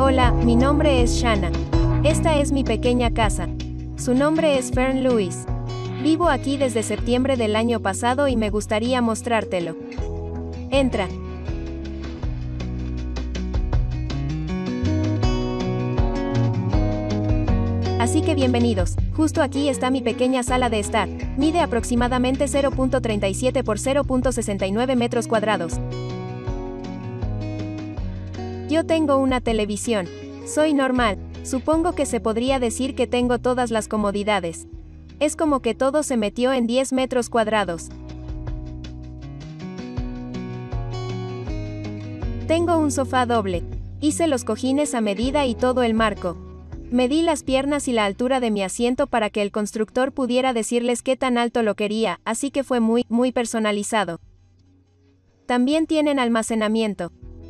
Hola, mi nombre es Shanna. Esta es mi pequeña casa. Su nombre es Fern Lewis. Vivo aquí desde septiembre del año pasado y me gustaría mostrártelo. Entra. Así que bienvenidos. Justo aquí está mi pequeña sala de estar. Mide aproximadamente 0.37 por 0.69 metros cuadrados. Yo tengo una televisión. Soy normal. Supongo que se podría decir que tengo todas las comodidades. Es como que todo se metió en 10 metros cuadrados. Tengo un sofá doble. Hice los cojines a medida y todo el marco. Medí las piernas y la altura de mi asiento para que el constructor pudiera decirles qué tan alto lo quería, así que fue muy personalizado. También tienen almacenamiento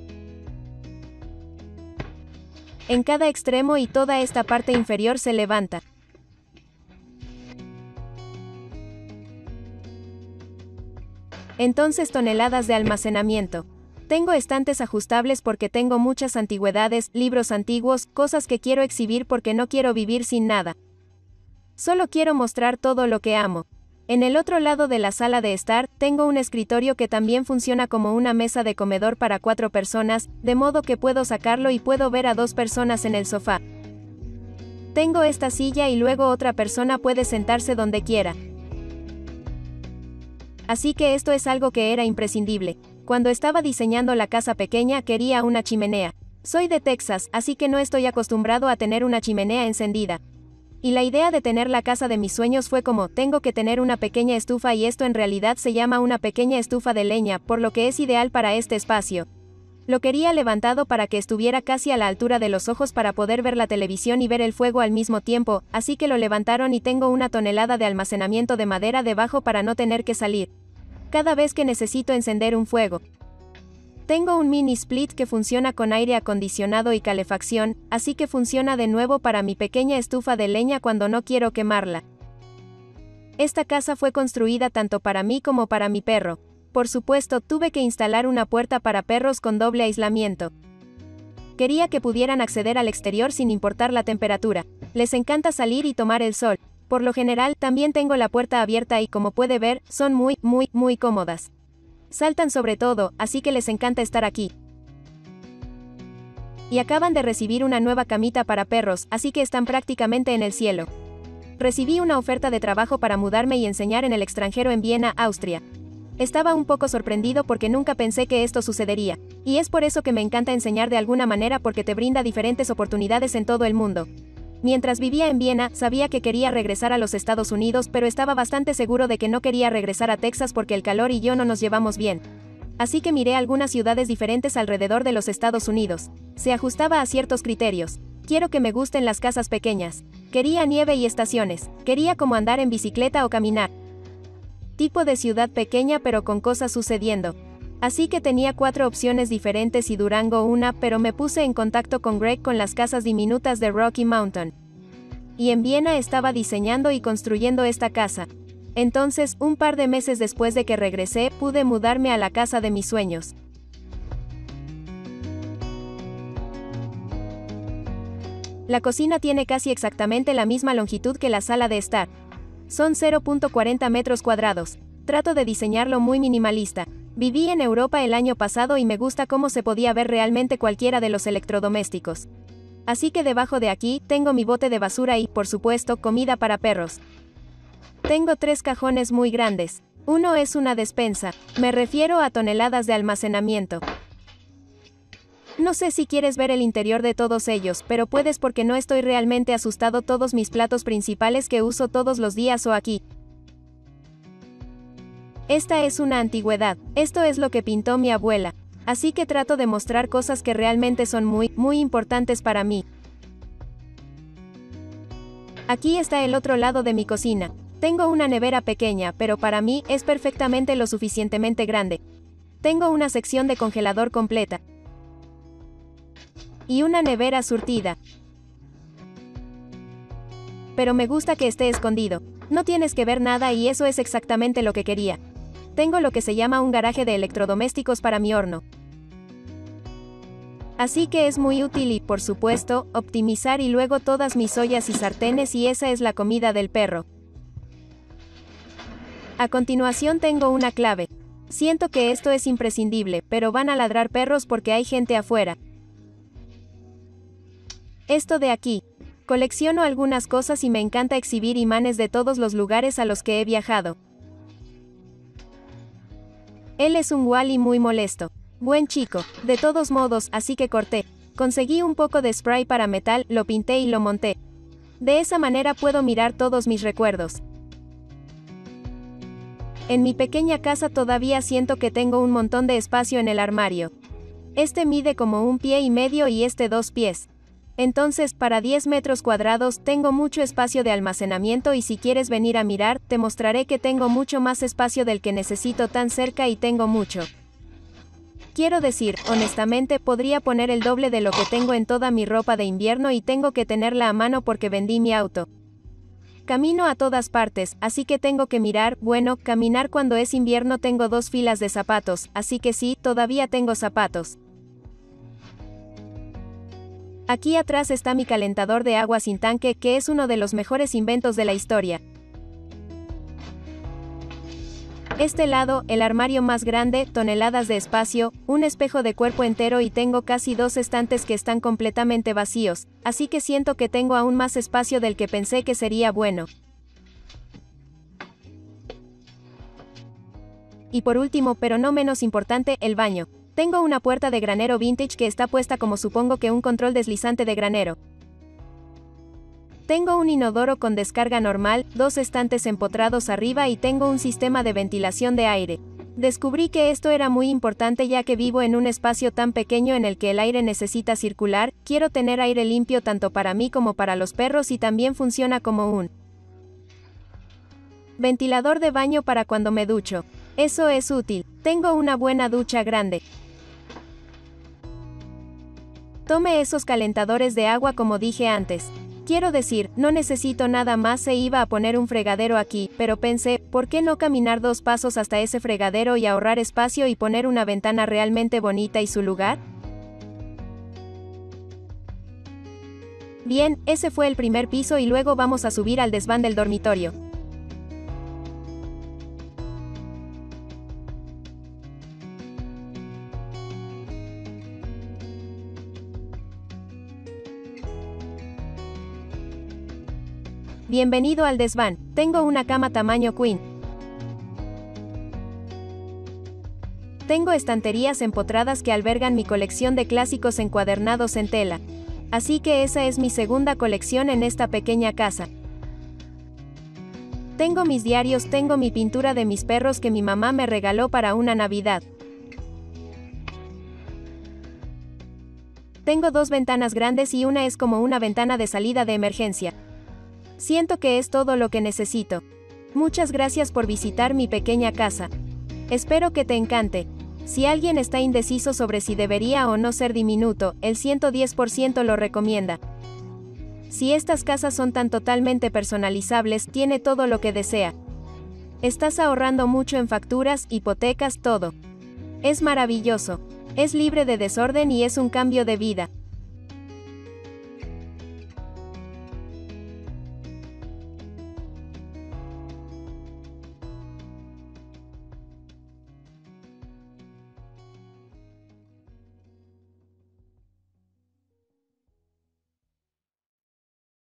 en cada extremo y toda esta parte inferior se levanta. Entonces toneladas de almacenamiento. Tengo estantes ajustables porque tengo muchas antigüedades, libros antiguos, cosas que quiero exhibir porque no quiero vivir sin nada. Solo quiero mostrar todo lo que amo. En el otro lado de la sala de estar, tengo un escritorio que también funciona como una mesa de comedor para 4 personas, de modo que puedo sacarlo y puedo ver a 2 personas en el sofá. Tengo esta silla y luego otra persona puede sentarse donde quiera. Así que esto es algo que era imprescindible. Cuando estaba diseñando la casa pequeña quería una chimenea. Soy de Texas, así que no estoy acostumbrado a tener una chimenea encendida. Y la idea de tener la casa de mis sueños fue como, tengo que tener una pequeña estufa y esto en realidad se llama una pequeña estufa de leña, por lo que es ideal para este espacio. Lo quería levantado para que estuviera casi a la altura de los ojos para poder ver la televisión y ver el fuego al mismo tiempo, así que lo levantaron y tengo una tonelada de almacenamiento de madera debajo para no tener que salir cada vez que necesito encender un fuego. Tengo un mini split que funciona con aire acondicionado y calefacción, así que funciona de nuevo para mi pequeña estufa de leña cuando no quiero quemarla. Esta casa fue construida tanto para mí como para mi perro. Por supuesto, tuve que instalar una puerta para perros con doble aislamiento. Quería que pudieran acceder al exterior sin importar la temperatura. Les encanta salir y tomar el sol. Por lo general, también tengo la puerta abierta y como puede ver, son muy cómodas. Saltan sobre todo, así que les encanta estar aquí. Y acaban de recibir una nueva camita para perros, así que están prácticamente en el cielo. Recibí una oferta de trabajo para mudarme y enseñar en el extranjero en Viena, Austria. Estaba un poco sorprendido porque nunca pensé que esto sucedería. Y es por eso que me encanta enseñar de alguna manera porque te brinda diferentes oportunidades en todo el mundo. Mientras vivía en Viena, sabía que quería regresar a los Estados Unidos, pero estaba bastante seguro de que no quería regresar a Texas porque el calor y yo no nos llevamos bien. Así que miré algunas ciudades diferentes alrededor de los Estados Unidos. Se ajustaba a ciertos criterios. Quiero que me gusten las casas pequeñas. Quería nieve y estaciones. Quería como andar en bicicleta o caminar. Tipo de ciudad pequeña pero con cosas sucediendo. Así que tenía 4 opciones diferentes y Durango una, pero me puse en contacto con Greg con las casas diminutas de Rocky Mountain. Y en Viena estaba diseñando y construyendo esta casa. Entonces, un par de meses después de que regresé, pude mudarme a la casa de mis sueños. La cocina tiene casi exactamente la misma longitud que la sala de estar. Son 0.40 metros cuadrados. Trato de diseñarlo muy minimalista. Viví en Europa el año pasado y me gusta cómo se podía ver realmente cualquiera de los electrodomésticos. Así que debajo de aquí, tengo mi bote de basura y, por supuesto, comida para perros. Tengo 3 cajones muy grandes. Uno es una despensa. Me refiero a toneladas de almacenamiento. No sé si quieres ver el interior de todos ellos, pero puedes porque no estoy realmente asustado. Todos mis platos principales que uso todos los días o aquí. Esta es una antigüedad. Esto es lo que pintó mi abuela. Así que trato de mostrar cosas que realmente son muy importantes para mí. Aquí está el otro lado de mi cocina. Tengo una nevera pequeña, pero para mí es perfectamente lo suficientemente grande. Tengo una sección de congelador completa. Y una nevera surtida. Pero me gusta que esté escondido. No tienes que ver nada y eso es exactamente lo que quería. Tengo lo que se llama un garaje de electrodomésticos para mi horno. Así que es muy útil y, por supuesto, optimizar y luego todas mis ollas y sartenes y esa es la comida del perro. A continuación tengo una clave. Siento que esto es imprescindible, pero van a ladrar perros porque hay gente afuera. Esto de aquí. Colecciono algunas cosas y me encanta exhibir imanes de todos los lugares a los que he viajado. Él es un Wally muy molesto. Buen chico, de todos modos, así que corté. Conseguí un poco de spray para metal, lo pinté y lo monté. De esa manera puedo mirar todos mis recuerdos. En mi pequeña casa todavía siento que tengo un montón de espacio en el armario. Este mide como 1,5 pies y este 2 pies. Entonces, para 10 metros cuadrados tengo mucho espacio de almacenamiento y si quieres venir a mirar, te mostraré que tengo mucho más espacio del que necesito tan cerca y tengo mucho. Quiero decir, honestamente, podría poner el doble de lo que tengo en toda mi ropa de invierno y tengo que tenerla a mano porque vendí mi auto. Camino a todas partes, así que tengo que mirar, bueno, caminar cuando es invierno tengo 2 filas de zapatos, así que sí, todavía tengo zapatos. Aquí atrás está mi calentador de agua sin tanque, que es uno de los mejores inventos de la historia. Este lado, el armario más grande, toneladas de espacio, un espejo de cuerpo entero y tengo casi 2 estantes que están completamente vacíos, así que siento que tengo aún más espacio del que pensé que sería bueno. Y por último, pero no menos importante, el baño. Tengo una puerta de granero vintage que está puesta como supongo que un control deslizante de granero. Tengo un inodoro con descarga normal, 2 estantes empotrados arriba y tengo un sistema de ventilación de aire. Descubrí que esto era muy importante ya que vivo en un espacio tan pequeño en el que el aire necesita circular, quiero tener aire limpio tanto para mí como para los perros y también funciona como un ventilador de baño para cuando me ducho. Eso es útil. Tengo una buena ducha grande. Tome esos calentadores de agua como dije antes. Quiero decir, no necesito nada más e iba a poner un fregadero aquí, pero pensé, ¿por qué no caminar 2 pasos hasta ese fregadero y ahorrar espacio y poner una ventana realmente bonita y su lugar? Bien, ese fue el primer piso y luego vamos a subir al desván del dormitorio. Bienvenido al desván. Tengo una cama tamaño queen. Tengo estanterías empotradas que albergan mi colección de clásicos encuadernados en tela. Así que esa es mi segunda colección en esta pequeña casa. Tengo mis diarios, tengo mi pintura de mis perros que mi mamá me regaló para una Navidad. Tengo 2 ventanas grandes y una es como una ventana de salida de emergencia. Siento que es todo lo que necesito. Muchas gracias por visitar mi pequeña casa. Espero que te encante. Si alguien está indeciso sobre si debería o no ser diminuto, el 110% lo recomienda. Si estas casas son tan totalmente personalizables, tiene todo lo que desea. Estás ahorrando mucho en facturas, hipotecas, todo. Es maravilloso. Es libre de desorden y es un cambio de vida.